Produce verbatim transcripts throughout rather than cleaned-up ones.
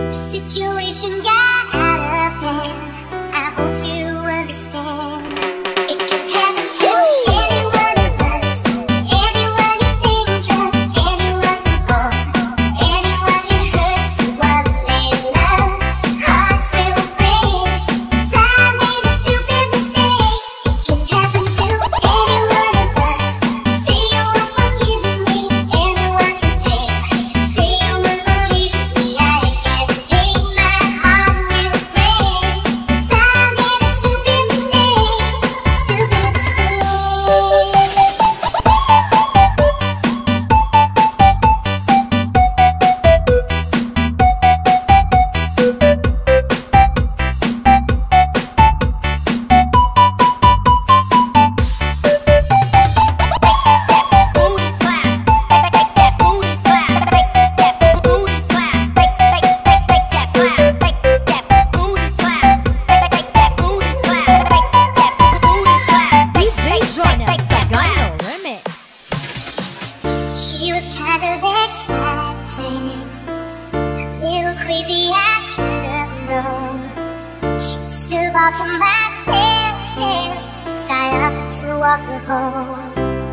Situation got out of hand. I hope you understand. It can happen to any one of us. Anyone you think of, anyone you hold, anyone you hurt, so while they love, hearts will break. Some made a stupid mistake. It can happen to any one of us. Say you won't forgive me, anyone you think. Say you won't believe me, I can't take my heart will break. Some made a stupid mistake, stupid mistake. She was kind of exciting, a little crazy, I should have known. She was still all to myself, so I offered to walk her home.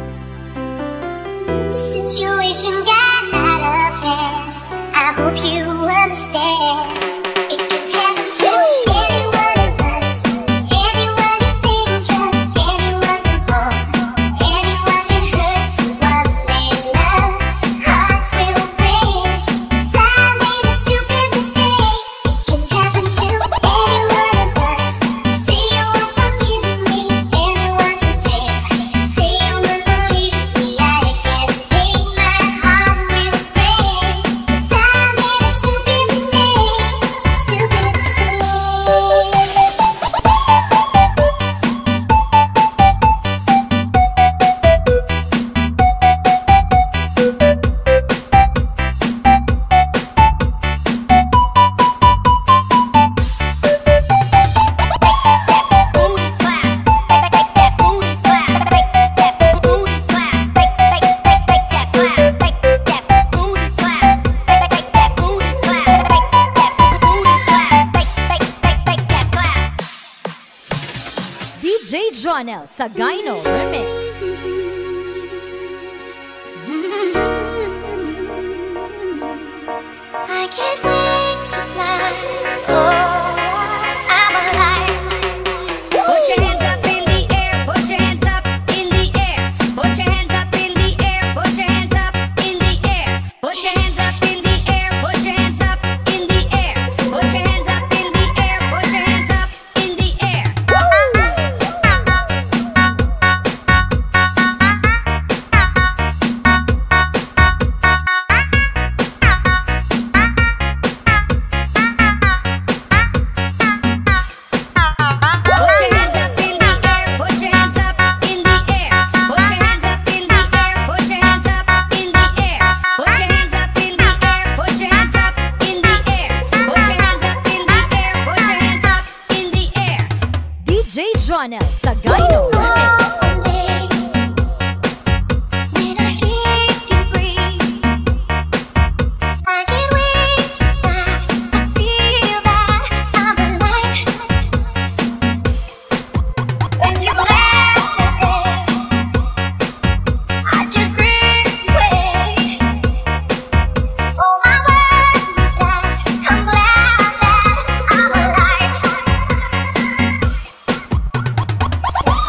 The situation got out of hand. I hope you understand. It can happen to any one of us. Anyone you think of, anyone you hold, anyone you hurt, so while they love, hearts will break. Some made a stupid mistake. It can happen to any one of us. Say you won't forgive me, anyone you think. Say you won't believe me, I can't take my heart will break. Some made a stupid mistake, stupid mistake. D J Jonel Sagayno Remix. I can't wait to fly. Oh, I'm alive. Put your hands up in the air, put your hands up in the air. Put your hands up in the air, put your hands up in the air. Put your hands up in the air, put your hands up in the air. Put your hands up in the air, put your hands up in the air. Jonel Sagayno Remix. When I hear you breathe, I can't wait to fly. I feel that I'm alive. When you last there, I just drift away. All my words is that I'm glad that I'm alive.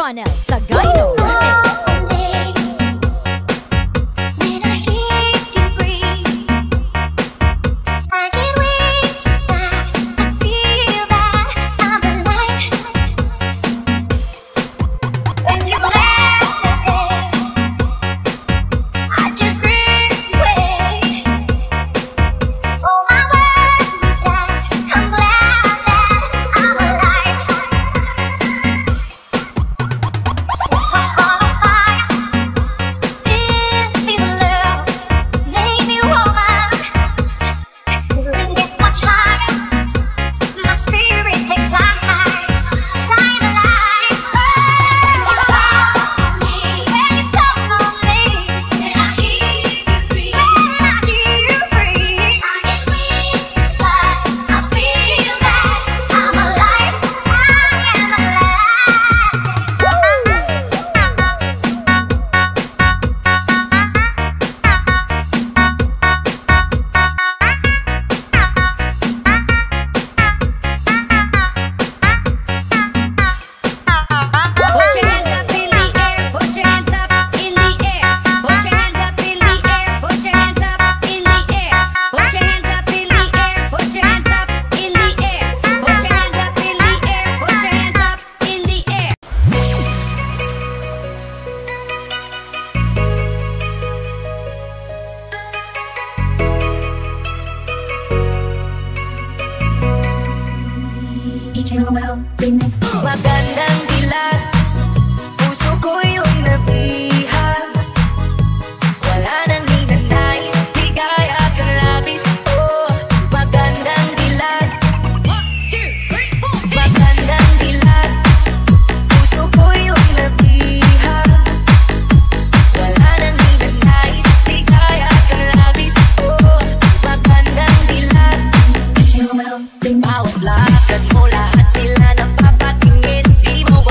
Jonel Sagayno Remix. Magandang dilat, puso ko yung nabihan. Wala nang ninanais, di kaya kang labis. Oh, magandang dilat. Magandang dilat, puso ko yung nabihan. Wala nang ninanais, di kaya kang labis. Oh, magandang dilat. Bawat lakad mo, lahat sila napapatingin. Di mo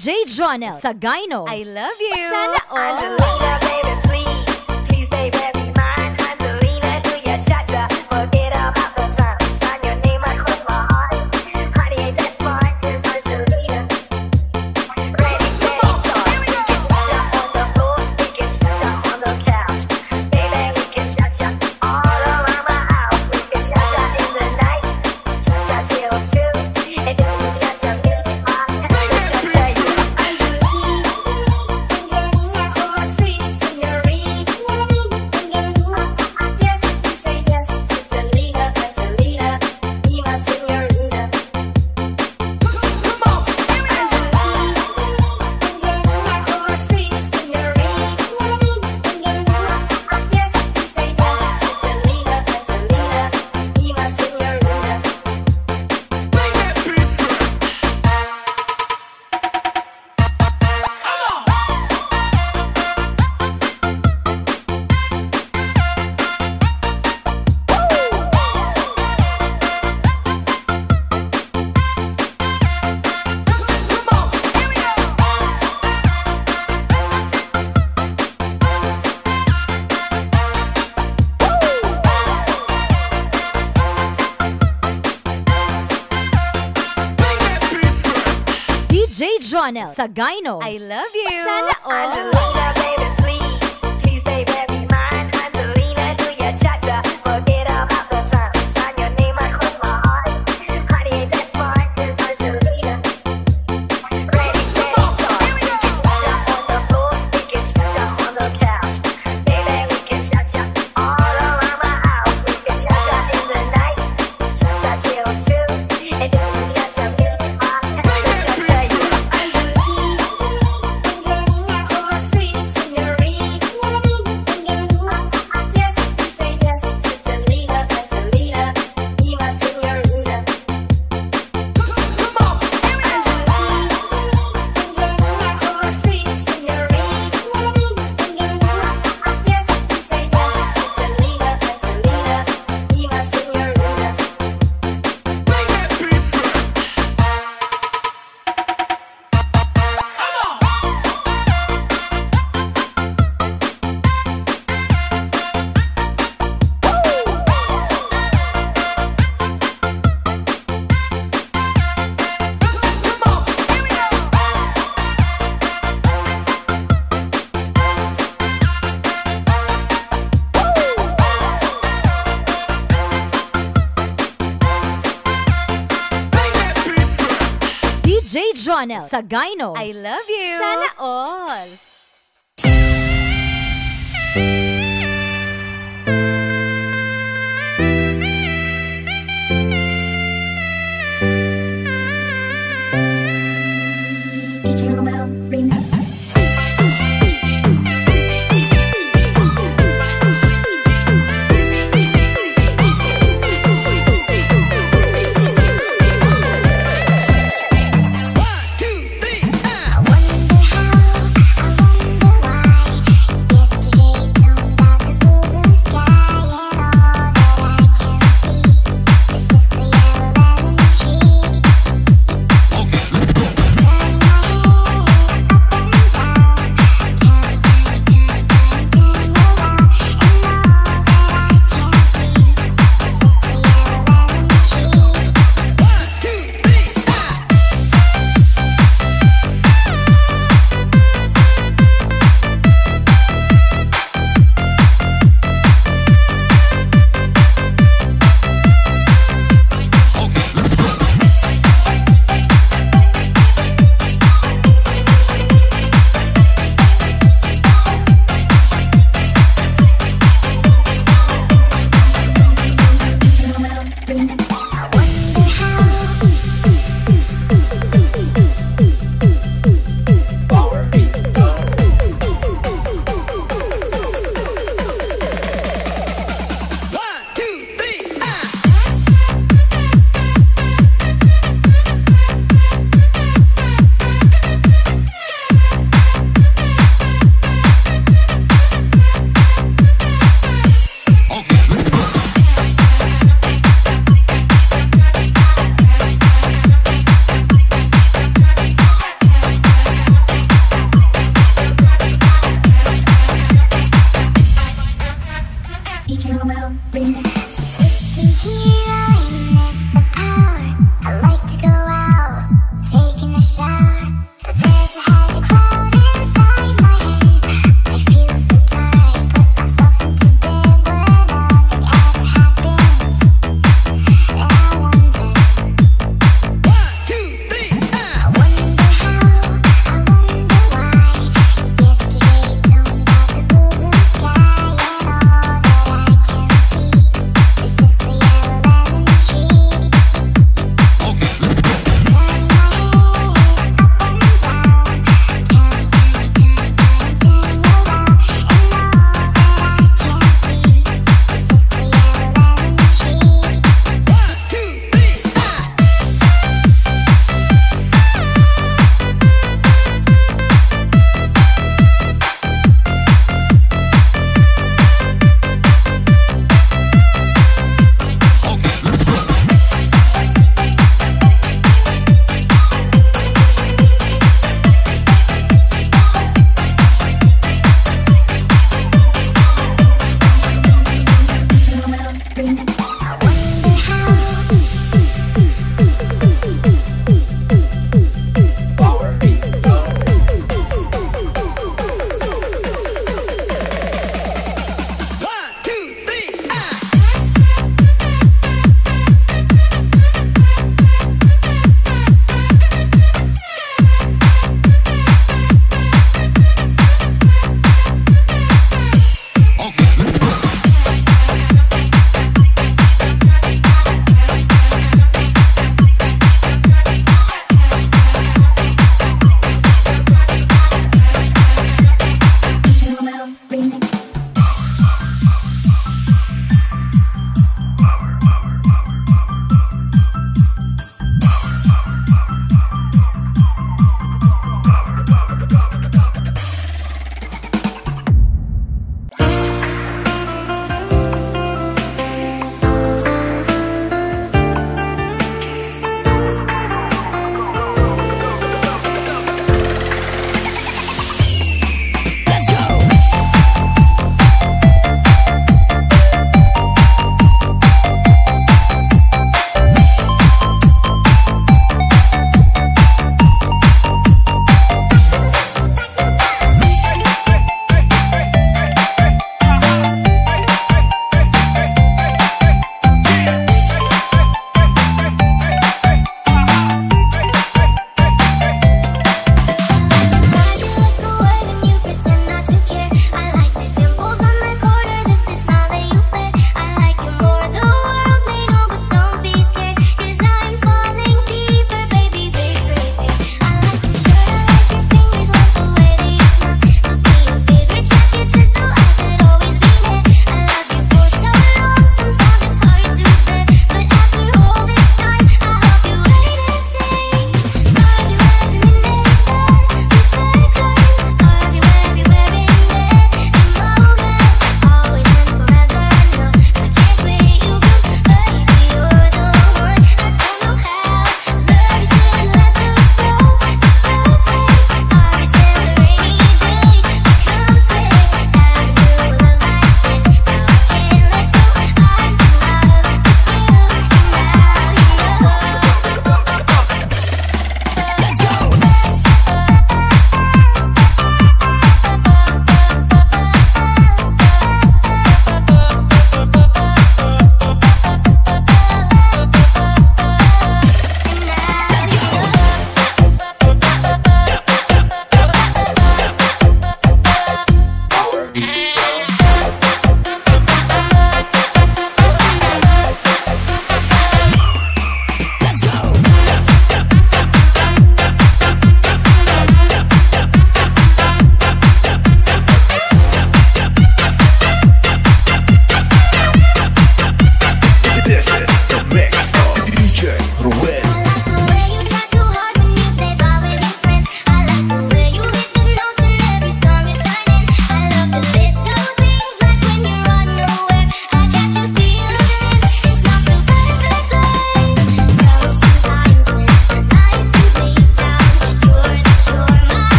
J Jonel Sagayno, I love you. Sana all. Angelina, baby, please, please, baby, be mine. Angelina, do your cha-cha, forget about the time. Sign your name across my heart. Honey, ain't that smart? Angelina, ready, steady, start. We can cha-cha on the floor, we can cha-cha on the couch. Baby, we can cha-cha all around my house. We can cha-cha in the night, cha-cha till two. And if you cha-cha me, I have to cha-cha you. J Jonel Sagayno, I love you. Sana all. Angelina, baby, please, please, baby, be mine. Angelina, do your cha-cha, forget about the time. Sign your name across my heart. Honey, ain't that smart? Angelina, ready, steady, start. We can cha-cha on the floor, we can cha-cha on the couch. Baby, we can cha-cha all around my house. We can cha-cha in the night, cha-cha till two. And if you cha-cha me, I have to cha-cha you. J Jonel Sagayno, I love you. Sana all. I wonder how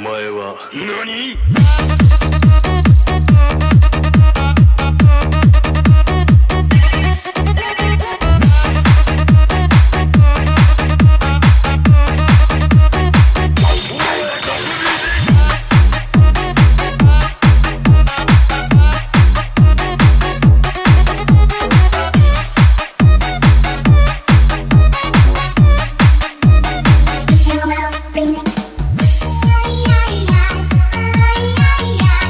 前は何？ Put your mouth, bring it. Ay, ay, ay, ay, ay, ay.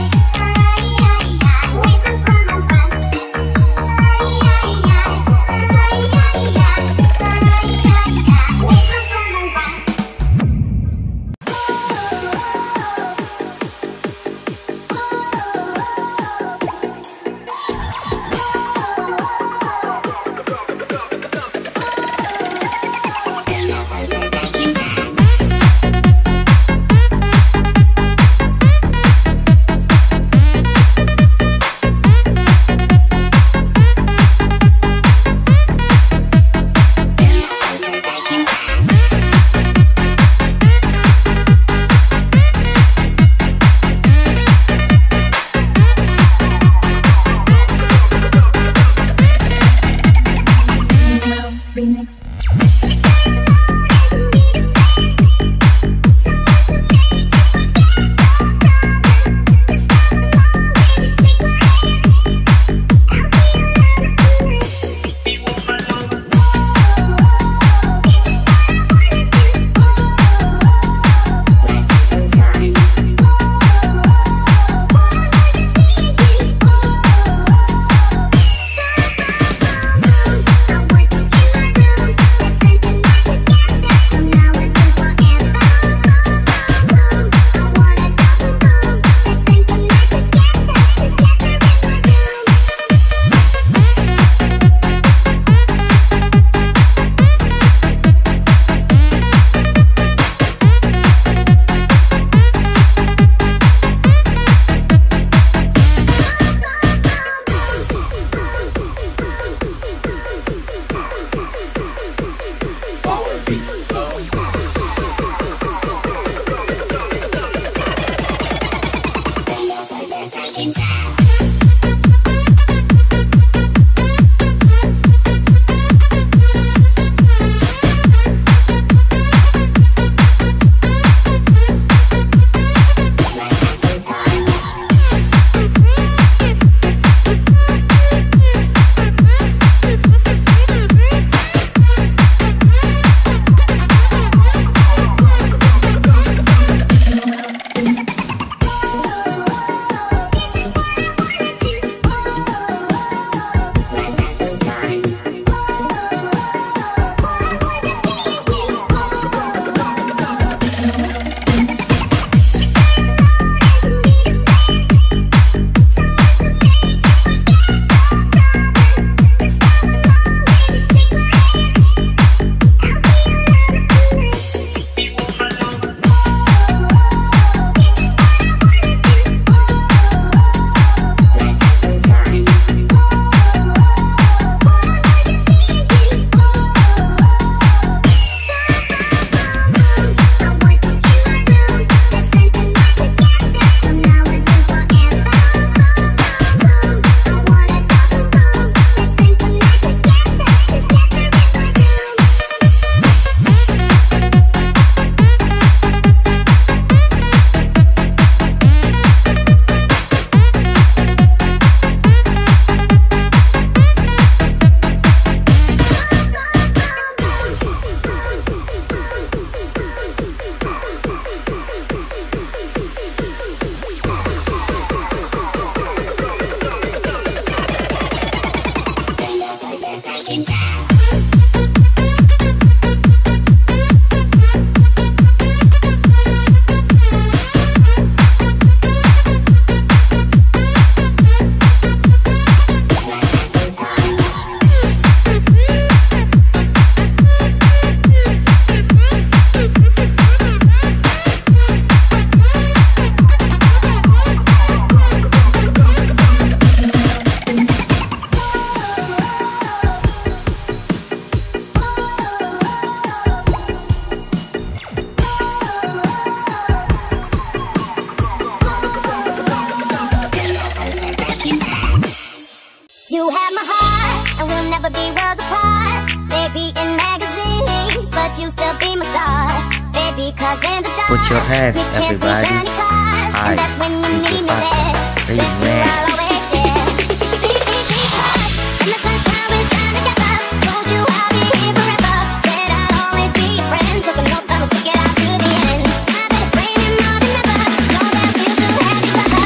never be worlds apart. Maybe in magazines, but you still be my star. Baby, cause in the dark, put your hands, we can't everybody. see shiny cars, Hi, and that's when you D J need me there. Papa, With you, Amen. I'll always share. Be, be, be cars, in the sunshine we shine together. Told you I'll be here forever. Said I'll always be your friend. Took an oath, I'ma stick it out to the end. I bet it's raining more than ever. Know that we'll still have each other.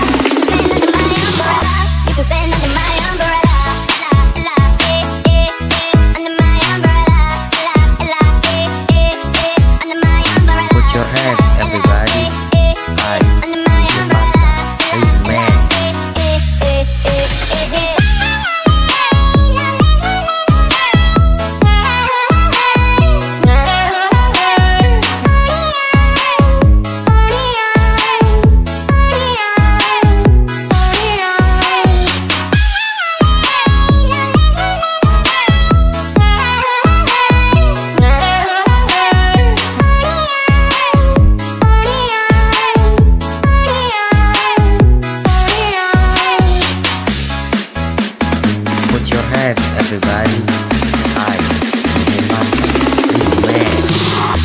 You can stand under my umbrella. You can stand under my umbrella. La, la, eh, eh, eh. Under my umbrella. La, la, eh, eh, eh. Under my umbrella. Put your hands, everybody. Hi, Under my umbrella. Amen. Eh, eh, eh, eh, eh. Put your hands, everybody. Hi, D J Papa, Amen.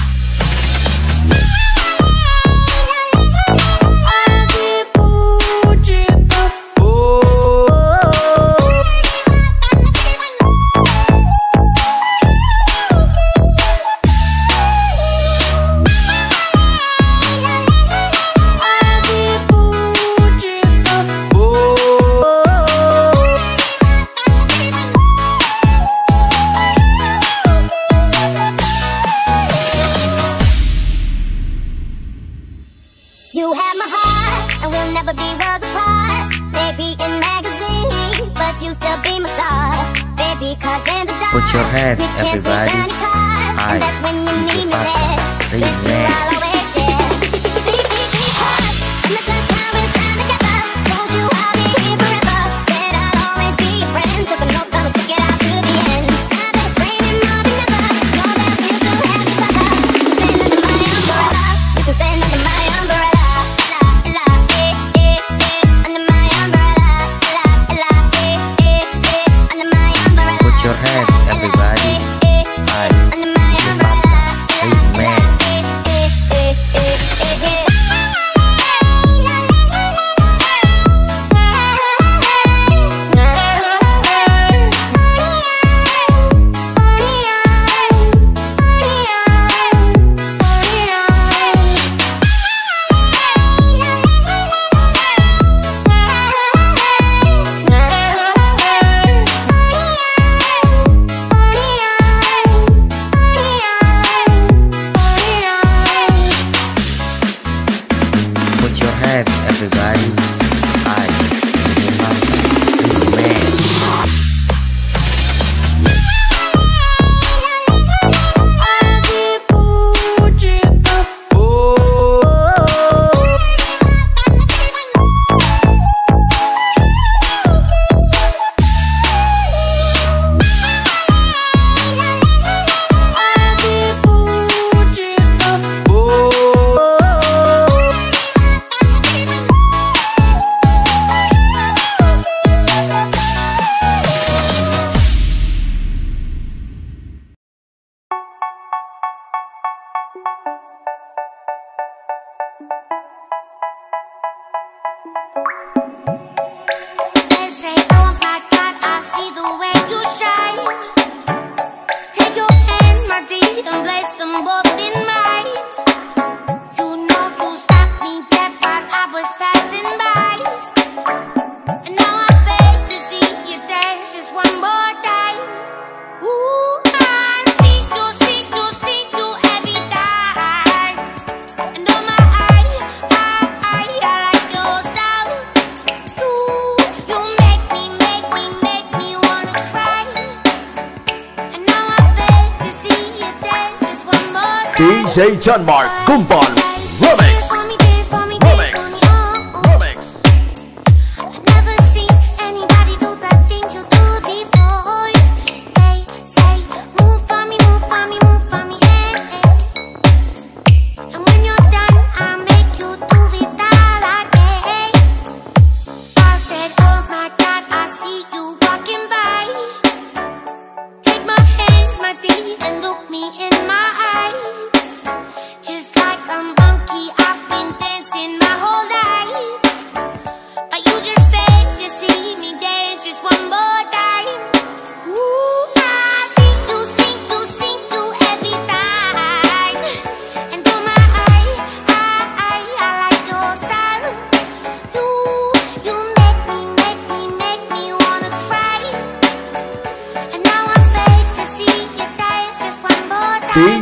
You have my heart, and we'll never be worlds apart. Maybe in magazines, but you still be my star. Baby, cause in the dark, Put your hands, we can't see everybody. shiny cars, Hi, and that's when you D J need me Papa, there. With you, Amen. I'll always share. Be, be, be cars, in the sunshine we'll shine together. Told you I'll be here forever. Said I'll always be your friend. Took an oath, I'ma stick it out to the end. I bet it's raining more than ever. Know that we'll still have each other. You can stand under my umbrella. You can stand under my umbrella. La, la, eh, eh, eh. Under my umbrella. La, la, eh, eh, eh. Under my umbrella. Put your hands, everybody. Hi, Under my D J umbrella. Papa, Amen. Eh, eh, eh, eh, eh. Put your hands, everybody. Hi, D J Papa, Amen. They say, oh my God, I see the way you shine. Take your hand, my dear, and place them both in mine. You know you stopped me dead while I was passing by. And now I beg to see you dance just one more time. Ooh, I see you, see you, see you every time. And oh my, I, I, I, I like your style. You, you make me, make me, make me wanna cry. And now I beg to see you dance just one more D time. J John Mark Gumball Remix. Dance for me, dance for me, dance for me, oh, oh. Remix. I never seen anybody do the things you do before. They say, move for me, move for me, move for me, eh, eh. And when you're done, I'll make you do it all again. I said, oh my God, I see you walking by.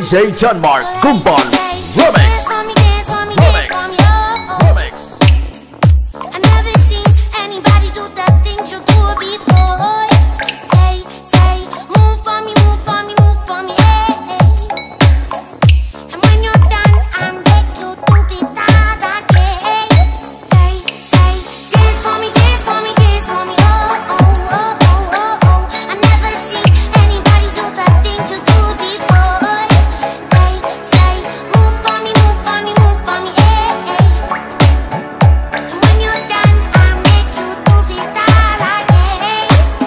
J Janmark Kumbal Remix. Dance for me, dance for me, dance for me, oh, oh. Remix. I never seen anybody do the things you do before. Hey, say, move for me, move for me, move for me, hey, hey. And when you're done, I'm back to do it that again. Hey, say, dance for me, dance for me, dance for me, oh, oh, oh, oh, oh, oh. I never seen anybody do the things you do before. Hey, say, move for me, move for me, move for me, hey, hey. And when you're done, I make you do it all again.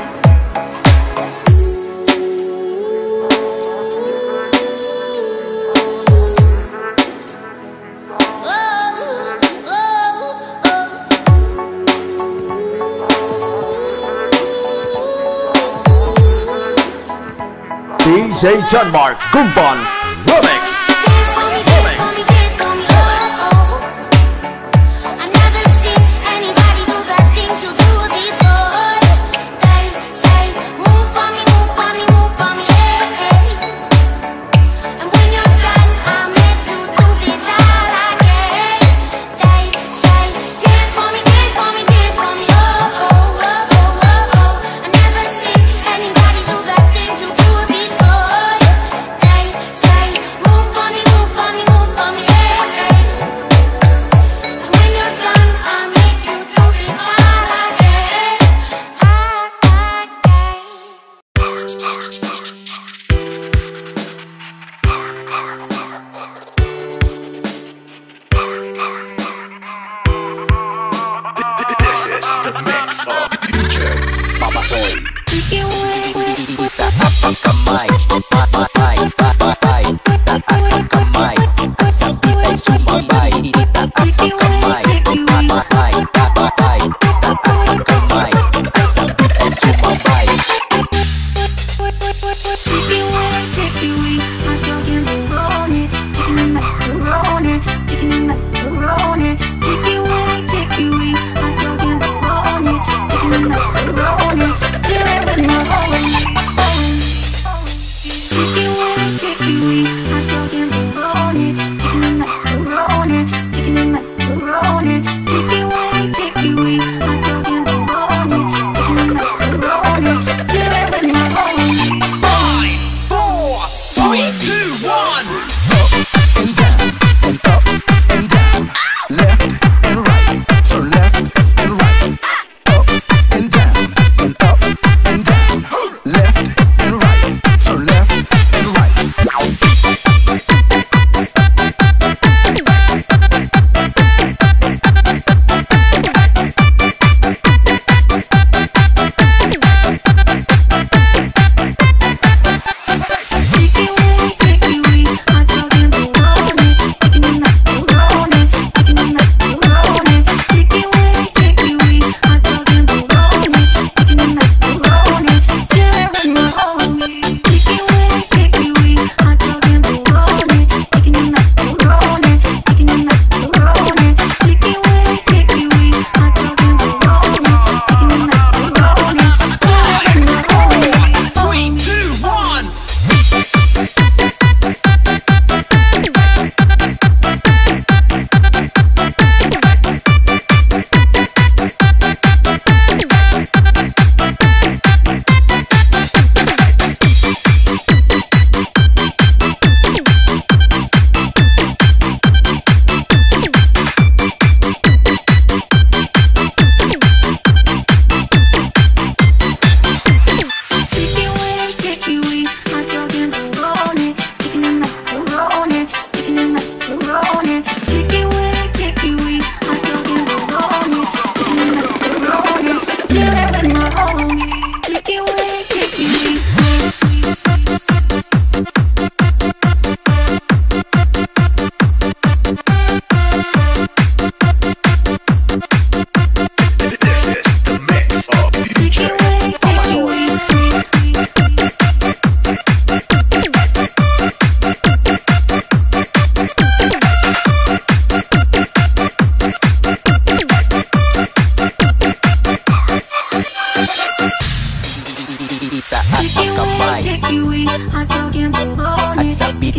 Oh, oh, oh. D J Janmark Kumbal Remix. Dance for me, dance for me, dance for me, oh, oh. I never seen anybody do the things you do before. They say, move for me, move for me, move for me, hey, hey. And when you're done, I make you do it all again. They say, dance for me, dance for me, dance for me, oh, oh, oh, oh, oh, oh. I never seen anybody do the things you do before. They say, move for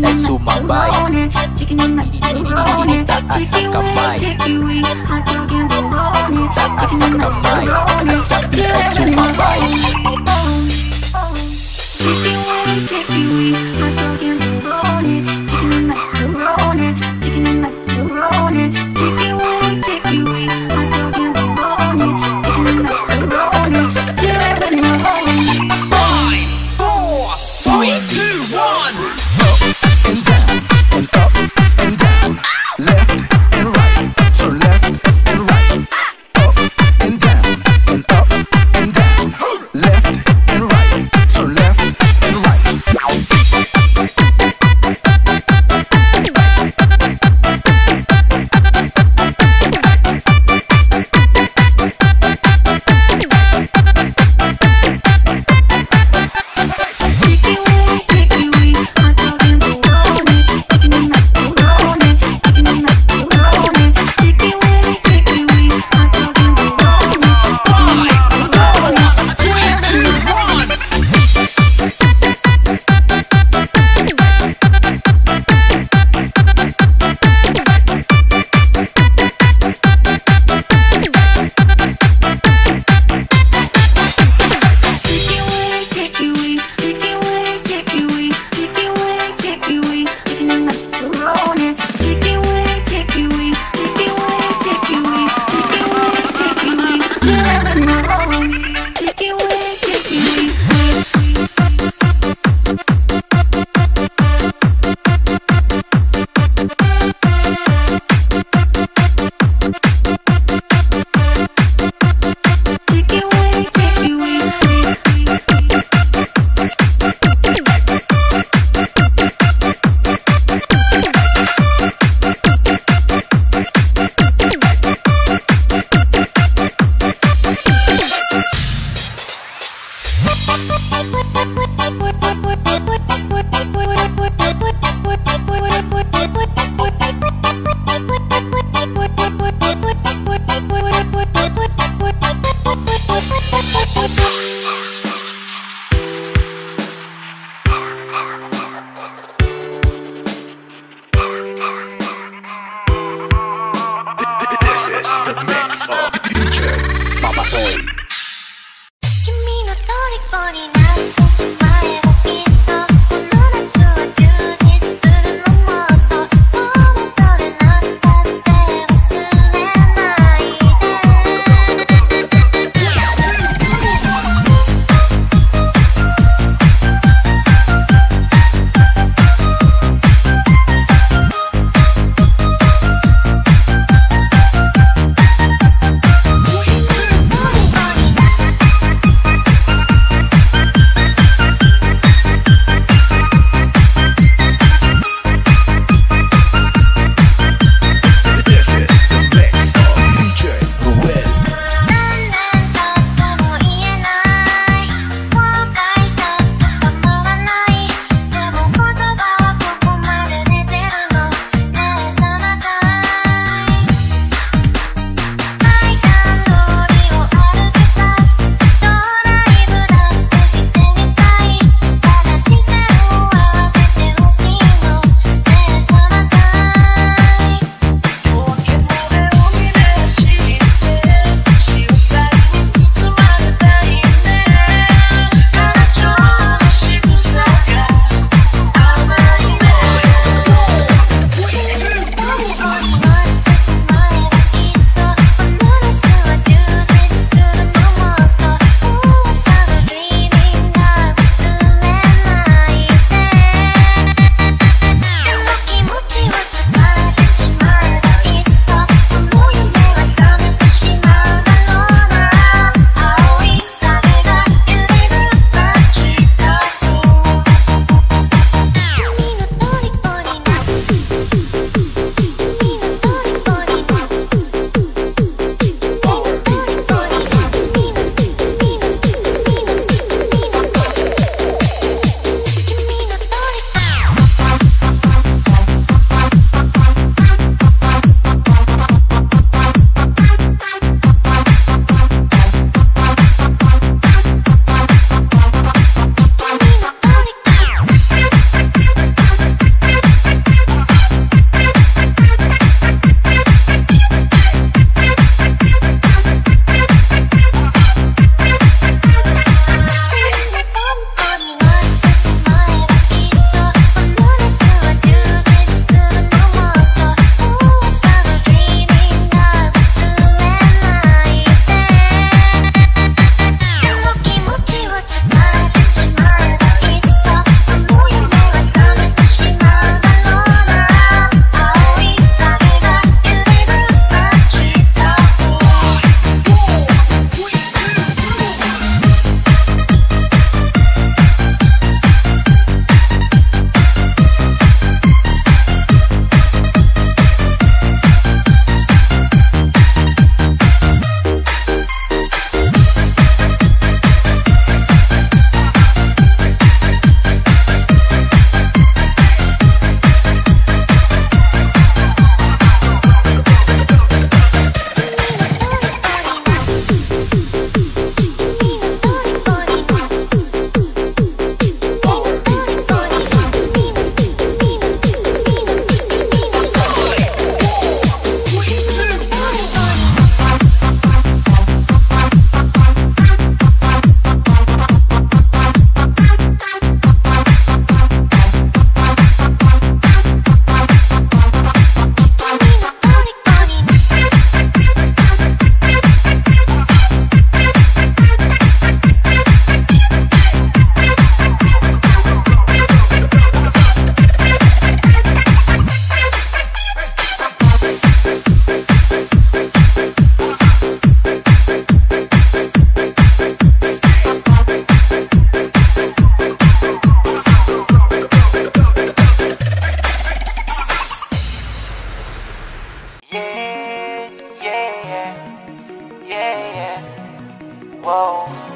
ay sumabay. Taas ang kamay, taas ang kamay, at sabi ay sumabay. Bye.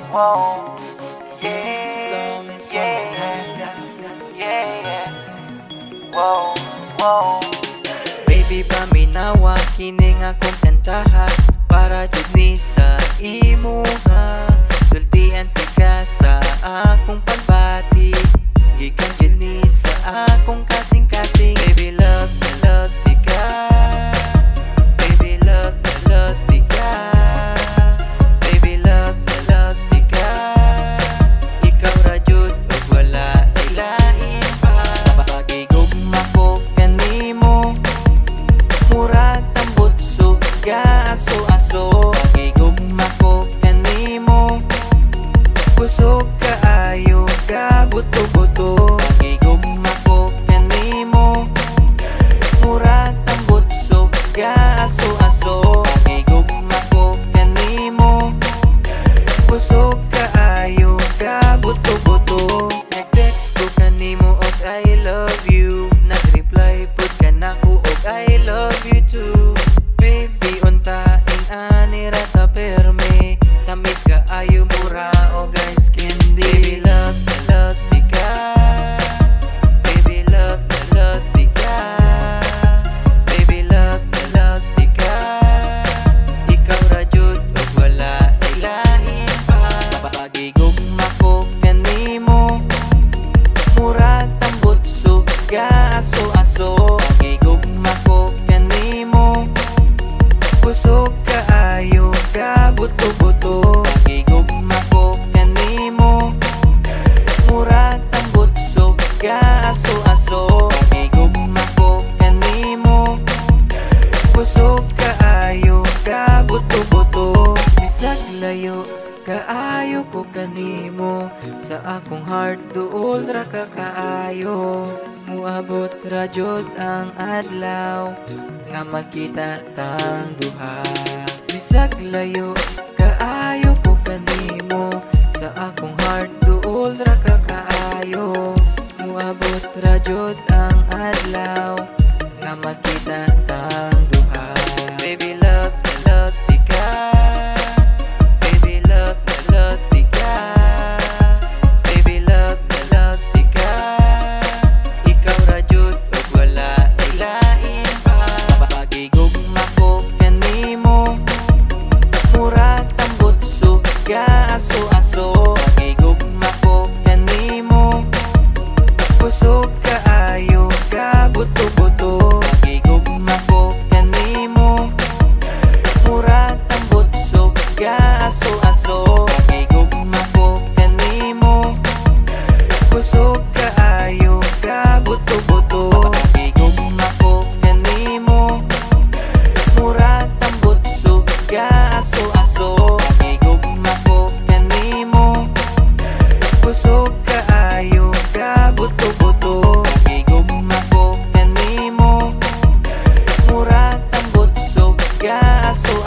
Whoa, yeah, yeah, yeah. Whoa, whoa. Baby, paminawa kining akong kantaha para jud ni sa imuha. Sultian ti ka sa akong pagbati, gikan jud ni sa akong kasing-kasing. Baby, love na love ti ka. Baby, love na love ti ka. Baby, love na love ti ka. Ikaw ra jud ug wala ilain pa. Pagigugma ko kanimo, murag tambot suga aso-aso. Pagigugma ko kanimo, busog kaayo ka buto-buto. Pagigugma ko kanimo, murag tambot suga aso-aso. Pagigugma ko kanimo, busog kaayo ka buto-buto. Nag-text ko kanimo og I love you, nag-reply pud ka nako og I love you too. Baby, untain ani ra ta perme, tamis ka ayo mura o guys candy. Baby, love na love ti ka. Baby, love na love ti ka. Baby, love na love ti ka. Ikaw ra jud ug wala ilahin pa. Pagigugma ko kanimo, murag tambot suga aso-aso. Pagigugma ko kanimo, busog kaayo ka buto-buto. Pagigugma ko kanimo, murag tambot suga aso-aso. Pagigugma ko kanimo, busog kaayo ka buto-buto. Bisag layo kaayo ko kanimo, sa akong heart duol ra ka kaayo. Muabot ra jud ang adlaw nga makita tang duha. Bisag layo kaayo ko kanimo, sa akong heart duol ra ka kaayo. Muabot ra jud ang adlaw nga makita tang duha. Baby, love na love ti ka. Baby, love na love ti ka. Baby, love na love ti ka. Ikaw ra jud ug wala ilain pa. Pagigugma ko kanimo, murag tambot suga aso-aso. Pagigugma ko kanimo, busog kaayo ka buto-buto. Pagigugma ko kanimo, murag tambot suga aso-aso. Pagigugma ko kanimo, busog kaayo ka buto-buto. Pagigugma ko kanimo, murag tambot suga aso-aso. Pagigugma ko kanimo, busog kaayo ka buto-buto. Pagigugma ko kanimo, murag tambot suga aso-aso.